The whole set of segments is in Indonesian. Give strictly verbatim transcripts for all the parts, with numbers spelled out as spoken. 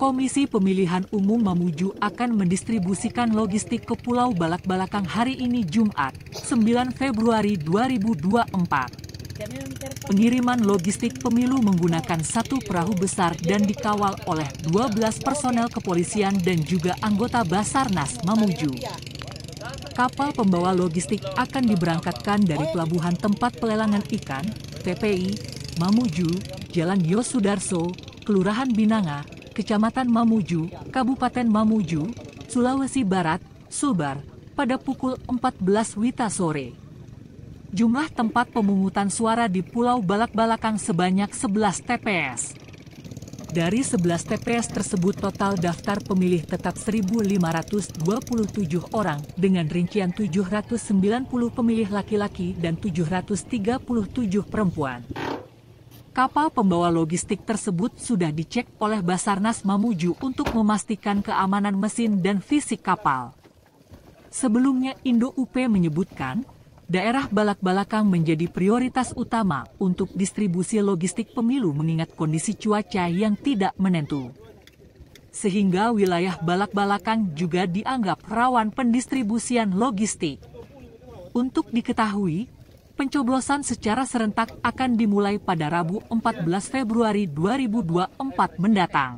Komisi Pemilihan Umum Mamuju akan mendistribusikan logistik ke Pulau Balak-Balakang hari ini Jumat, sembilan Februari dua ribu dua puluh empat. Pengiriman logistik pemilu menggunakan satu perahu besar dan dikawal oleh dua belas personel kepolisian dan juga anggota Basarnas Mamuju. Kapal pembawa logistik akan diberangkatkan dari Pelabuhan Tempat Pelelangan Ikan, P P I, Mamuju, Jalan Yosudarso, Kelurahan Binanga, Kecamatan Mamuju, Kabupaten Mamuju, Sulawesi Barat, Sulbar, pada pukul empat belas wita sore. Jumlah tempat pemungutan suara di Pulau Balak-Balakang sebanyak sebelas T P S. Dari sebelas T P S tersebut total daftar pemilih tetap seribu lima ratus dua puluh tujuh orang dengan rincian tujuh ratus sembilan puluh pemilih laki-laki dan tujuh ratus tiga puluh tujuh perempuan. Kapal pembawa logistik tersebut sudah dicek oleh Basarnas Mamuju untuk memastikan keamanan mesin dan fisik kapal. Sebelumnya Indo U P menyebutkan, daerah Balak-Balakang menjadi prioritas utama untuk distribusi logistik pemilu mengingat kondisi cuaca yang tidak menentu. Sehingga wilayah Balak-Balakang juga dianggap rawan pendistribusian logistik. Untuk diketahui, pencoblosan secara serentak akan dimulai pada Rabu empat belas Februari dua ribu dua puluh empat mendatang.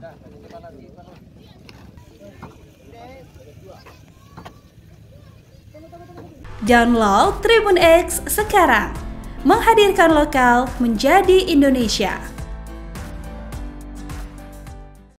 Download Tribun X sekarang, menghadirkan lokal menjadi Indonesia.